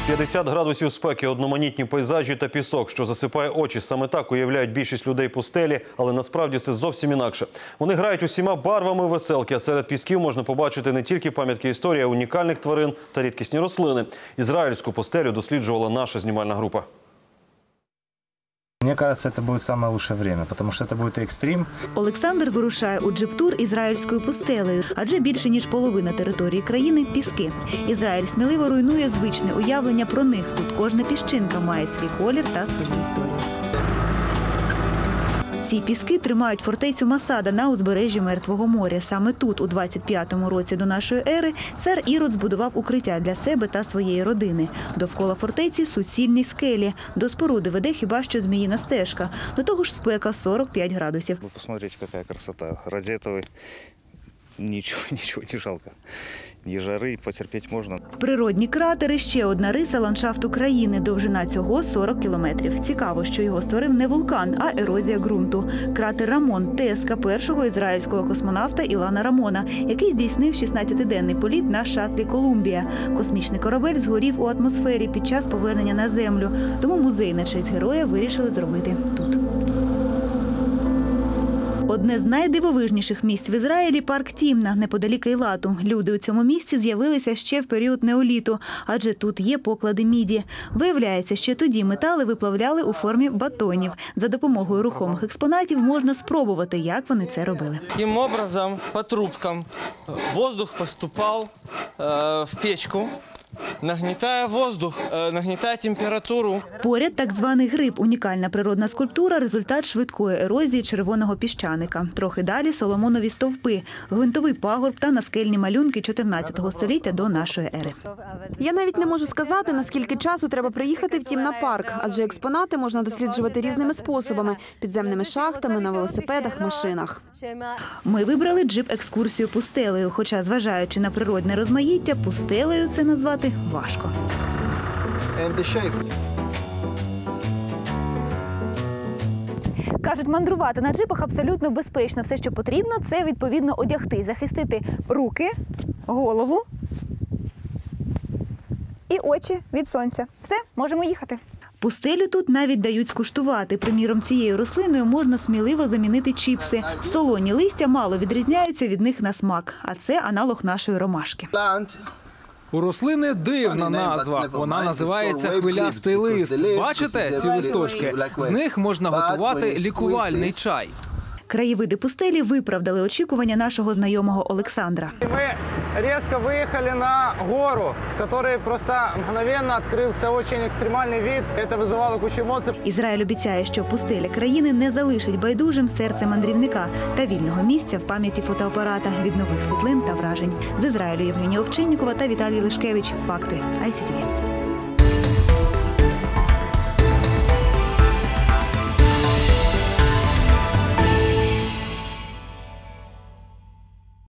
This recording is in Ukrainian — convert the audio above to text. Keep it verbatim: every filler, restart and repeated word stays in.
п'ятдесят градусів спеки, одноманітні пейзажі та пісок, що засипає очі. Саме так уявляють більшість людей пустелі, але насправді це зовсім інакше. Вони грають усіма барвами веселки, а серед пісків можна побачити не тільки пам'ятки історії, а унікальних тварин та рідкісні рослини. Ізраїльську пустелю досліджувала наша знімальна група. Мне кажется, это будет самое лучшее время, потому что это будет экстрим. Олександр вирушає у джип-тур ізраїльською пустелею, адже більше ніж половина території країни – піски. Ізраїль сміливо руйнує звичне уявлення про них. Тут кожна піщинка має свій колір та свою історію. Ці піски тримають фортецю Масада на узбережжі Мертвого моря. Саме тут, у двадцять п'ятому році до нашої ери, цар Ірод збудував укриття для себе та своєї родини. Довкола фортеці суцільні скелі. До споруди веде хіба що зміїна стежка. До того ж спека сорок п'ять градусів. Ви подивіться, яка красота. Ради цього нічого, нічого не жалко. Ні жари, потерпіти можна. Природні кратери – ще одна риса ландшафту країни. Довжина цього – сорок кілометрів. Цікаво, що його створив не вулкан, а ерозія ґрунту. Кратер Рамон – тезка першого ізраїльського космонавта Ілана Рамона, який здійснив шістнадцятиденний політ на шаттлі «Колумбія». Космічний корабель згорів у атмосфері під час повернення на Землю. Тому музей на честь героя вирішили зробити тут. Одне з найдивовижніших місць в Ізраїлі – парк Тімна, неподалік Ейлату. Люди у цьому місці з'явилися ще в період неоліту, адже тут є поклади міді. Виявляється, ще тоді метали виплавляли у формі батонів. За допомогою рухомих експонатів можна спробувати, як вони це робили. Таким образом, по трубкам воздух поступав э, в печку, нагнітає воздух, нагнітає температуру. Поряд так званий гриб – унікальна природна скульптура – результат швидкої ерозії червоного піщаника. Трохи далі – соломонові стовпи, гвинтовий пагорб та наскельні малюнки чотирнадцятого століття до нашої ери. Я навіть не можу сказати, наскільки часу треба приїхати в Тімна-парк, адже експонати можна досліджувати різними способами – підземними шахтами, на велосипедах, машинах. Ми вибрали джип-екскурсію пустелею, хоча, зважаючи на природне розмаїття, пустелею це назвати важко. Кажуть, мандрувати на джипах абсолютно безпечно. Все, що потрібно, це відповідно одягти, захистити руки, голову і очі від сонця. Все, можемо їхати. Пустелю тут навіть дають скуштувати. Приміром, цією рослиною можна сміливо замінити чіпси. Солоні листя мало відрізняються від них на смак, а це аналог нашої ромашки. У рослини дивна назва. Вона називається хвилястий лист. Бачите ці листочки? З них можна готувати лікувальний чай. Краєвиди пустелі виправдали очікування нашого знайомого Олександра. Ми різко виїхали на гору, з якої просто мгновенно відкрився дуже екстремальний вид. Це викликало кучу емоцій. Ізраїль обіцяє, що пустеля країни не залишить байдужим серце мандрівника та вільного місця в пам'яті фотоапарата від нових світлин та вражень. З Ізраїлю Євгенія Овчиннікова та Віталій Лишкевич. Факти ай сі ті ві.